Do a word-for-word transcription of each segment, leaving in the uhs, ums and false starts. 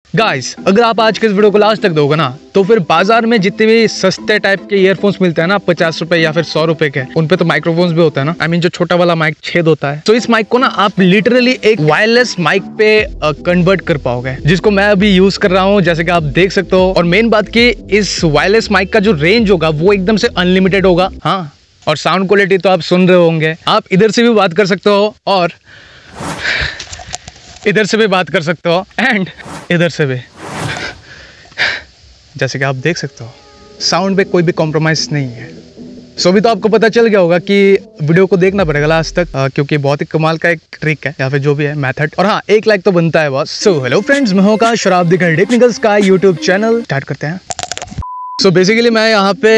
Guys, अगर आप आज के इस वीडियो को लास्ट तक दोगे ना तो फिर बाजार में जितने भी सस्ते टाइप के ईयरफोन्स मिलते हैं ना पचास रुपए या फिर सौ रुपए के, उन पे तो माइक्रोफोन्स भी होता है ना। आई I मीन mean, जो छोटा वाला माइक छेद होता है, तो इस माइक को ना आप लिटरली एक वायरलेस माइक पे कन्वर्ट कर पाओगे, जिसको मैं अभी यूज कर रहा हूँ, जैसे कि आप देख सकते हो। और मेन बात की इस वायरलेस माइक का जो रेंज होगा वो एकदम से अनलिमिटेड होगा। हाँ, और साउंड क्वालिटी तो आप सुन रहे होंगे, आप इधर से भी बात कर सकते हो और इधर से भी बात कर सकते हो एंड इधर से भी, जैसे कि आप देख सकते हो। साउंड पे कोई भी कॉम्प्रोमाइज नहीं है। सो अभी तो आपको पता चल गया होगा कि वीडियो को देखना पड़ेगा लास्ट तक, आ, क्योंकि बहुत ही कमाल का एक ट्रिक है या फिर जो भी है मेथड। और हाँ, एक लाइक तो बनता है बस। सो हेलो फ्रेंड्स, मैं हूं का शराब दिखर टेक्निकल्स का यूट्यूब चैनल स्टार्ट करते हैं। सो so बेसिकली मैं यहाँ पे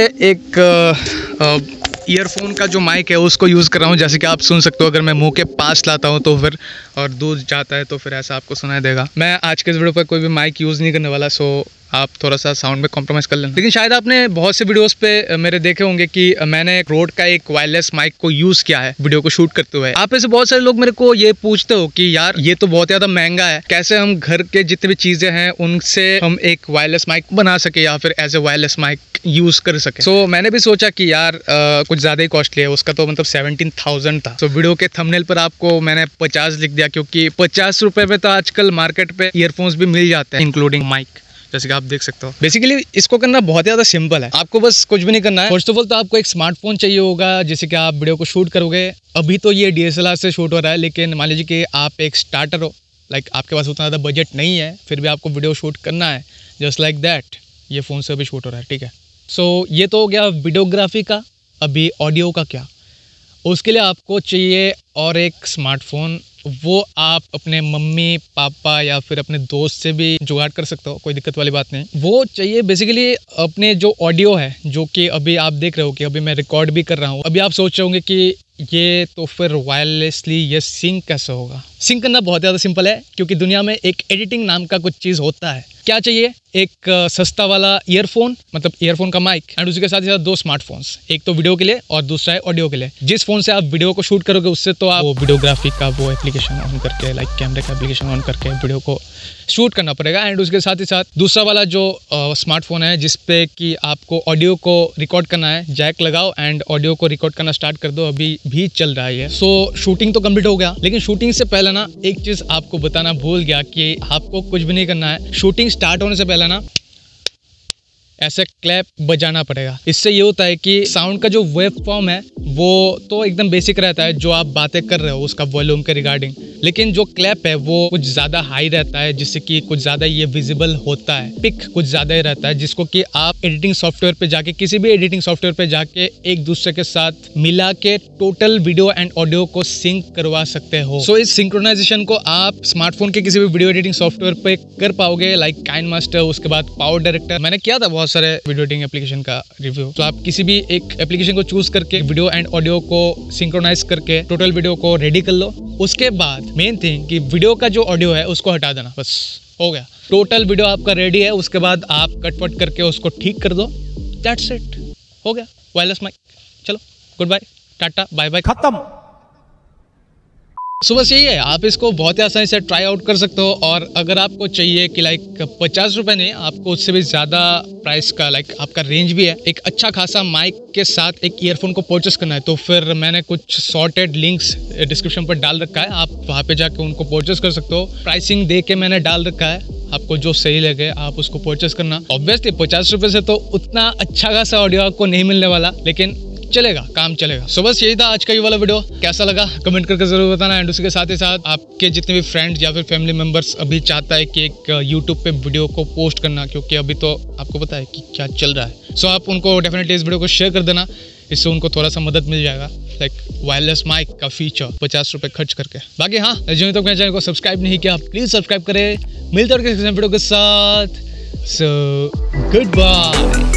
एक ईयरफोन का जो माइक है उसको यूज़ कर रहा हूँ। जैसे कि आप सुन सकते हो, अगर मैं मुंह के पास लाता हूँ तो फिर और दूर जाता है तो फिर ऐसा आपको सुनाई देगा। मैं आज के इस वीडियो पर कोई भी माइक यूज़ नहीं करने वाला, सो आप थोड़ा सा साउंड में कॉम्प्रोमाइज़ कर लेना। लेकिन शायद आपने बहुत से वीडियोस पे मेरे देखे होंगे कि मैंने रोड का एक वायरलेस माइक को यूज़ किया है वीडियो को शूट करते हुए। आप में से बहुत सारे लोग मेरे को ये पूछते हो कि यार ये तो बहुत ज़्यादा महंगा है, कैसे हम घर के जितने भी चीज़ें हैं उनसे हम एक वायरलेस माइक बना सके या फिर as a wireless mic use कर सके। सो so, मैंने भी सोचा कि यार आ, कुछ ज़्यादा ही कॉस्टली है, उसका तो मतलब सेवनटीन थाउजेंड था। तो so, वीडियो के थंबनेल पर आपको मैंने पचास लिख दिया, क्योंकि पचास रुपए में तो आजकल मार्केट पे ईयरफोन्स भी मिल जाते हैं इंक्लूडिंग माइक, जैसे कि आप देख सकते हो। बेसिकली इसको करना बहुत ज़्यादा सिंपल है, आपको बस कुछ भी नहीं करना है। फर्स्ट ऑफ ऑल तो आपको एक स्मार्टफोन चाहिए होगा, जिससे कि आप वीडियो को शूट करोगे। अभी तो ये डी एस एल आर से शूट हो रहा है, लेकिन मान लीजिए कि आप एक स्टार्टर हो, लाइक आपके पास उतना ज़्यादा बजट नहीं है, फिर भी आपको वीडियो शूट करना है जस्ट लाइक दैट, ये फ़ोन से भी शूट हो रहा है, ठीक है। सो so, ये तो हो गया वीडियोग्राफी का। अभी ऑडियो का क्या, उसके लिए आपको चाहिए और एक स्मार्टफोन। वो आप अपने मम्मी पापा या फिर अपने दोस्त से भी जुगाड़ कर सकते हो, कोई दिक्कत वाली बात नहीं। वो चाहिए बेसिकली अपने जो ऑडियो है, जो कि अभी आप देख रहे हो कि अभी मैं रिकॉर्ड भी कर रहा हूँ। अभी आप सोच रहे होंगे कि ये तो फिर वायरलेसली ये सिंक कैसे होगा। सिंक करना बहुत ज़्यादा सिंपल है, क्योंकि दुनिया में एक एडिटिंग नाम का कुछ चीज़ होता है। क्या चाहिए? एक सस्ता वाला ईयरफोन, मतलब ईयरफोन का माइक, एंड उसी के साथ ही साथ दो स्मार्टफोन्स, एक तो वीडियो के लिए और दूसरा है ऑडियो के लिए। जिस फोन से आप वीडियो को शूट करोगे उससे तो आप वो वीडियोग्राफी का वो एप्लीकेशन ऑन करके, लाइक कैमरे का एप्लीकेशन ऑन करके वीडियो को शूट करना पड़ेगा। एंड उसके साथ ही साथ दूसरा वाला जो स्मार्टफोन है जिसपे कि आपको ऑडियो को रिकॉर्ड करना है, जैक लगाओ एंड ऑडियो को रिकॉर्ड करना स्टार्ट कर दो। अभी भी चल रहा है। सो शूटिंग तो कंप्लीट हो गया, लेकिन शूटिंग से पहले ना एक चीज़ आपको बताना भूल गया कि आपको कुछ भी नहीं करना है। शूटिंग स्टार्ट होने से पहले ना ऐसे क्लैप बजाना पड़ेगा। इससे ये होता है कि साउंड का जो वेव फॉर्म है वो तो एकदम बेसिक रहता है, जो आप बातें कर रहे हो उसका वॉल्यूम के रिगार्डिंग, लेकिन जो क्लैप है वो कुछ ज़्यादा हाई रहता है, जिससे कि कुछ ज़्यादा ये विजिबल होता है। पिक कुछ ज़्यादा ही रहता है, जिसको कि आप एडिटिंग सॉफ्टवेयर पे जाके, किसी भी एडिटिंग सॉफ्टवेयर पे जाके एक दूसरे के साथ मिला के टोटल वीडियो एंड ऑडियो को सिंक करवा सकते हो। सो so, इस सिंक्रोनाइजेशन को आप स्मार्टफोन के किसी भी वीडियो एडिटिंग सॉफ्टवेयर पे कर पाओगे, लाइक काइनमास्टर, उसके बाद पावर डायरेक्टर। मैंने किया था बहुत सारे वीडियो एडिटिंग एप्लीकेशन का रिव्यू। तो आप किसी भी एक एप्लीकेशन को चूज करके वीडियो एंड ऑडियो को सिंक्रोनाइज करके टोटल वीडियो को रेडी कर लो। उसके बाद मेन थिंग कि वीडियो का जो ऑडियो है उसको हटा देना, बस हो गया। टोटल वीडियो आपका रेडी है। उसके बाद आप कट वट करके उसको ठीक कर दो, दैट्स इट, हो गया वायरलेस माइक। चलो goodbye, tata bye bye, खत्म। सो बस यही है, आप इसको बहुत ही आसानी से ट्राई आउट कर सकते हो। और अगर आपको चाहिए कि लाइक पचास रुपए नहीं, आपको उससे भी ज़्यादा प्राइस का, लाइक आपका रेंज भी है, एक अच्छा खासा माइक के साथ एक ईयरफोन को परचेस करना है, तो फिर मैंने कुछ सॉर्टेड लिंक्स डिस्क्रिप्शन पर डाल रखा है, आप वहाँ पे जाके उनको परचेस कर सकते हो। प्राइसिंग दे के मैंने डाल रखा है, आपको जो सही लगे आप उसको परचेस करना। ऑब्वियसली पचास रुपये से तो उतना अच्छा खासा ऑडियो आपको नहीं मिलने वाला, लेकिन चलेगा, काम चलेगा। सो बस यही था आज का ये वाला वीडियो। कैसा लगा कमेंट करके जरूर बताना। एंड उसके साथ ही साथ आपके जितने भी फ्रेंड्स या फिर फैमिली मेंबर्स अभी चाहता है कि एक यूट्यूब पे वीडियो को पोस्ट करना, क्योंकि अभी तो आपको पता है कि क्या चल रहा है। सो आप उनको डेफिनेटली इस वीडियो को शेयर कर देना, इससे उनको थोड़ा सा मदद मिल जाएगा, लाइक वायरलेस माइक का फीचर पचास रुपये खर्च करके। बाकी हाँ, जो तक मेरे चैनल को सब्सक्राइब नहीं किया प्लीज़ सब्सक्राइब करें। मिलते हैं किसी वीडियो के साथ। So good bye.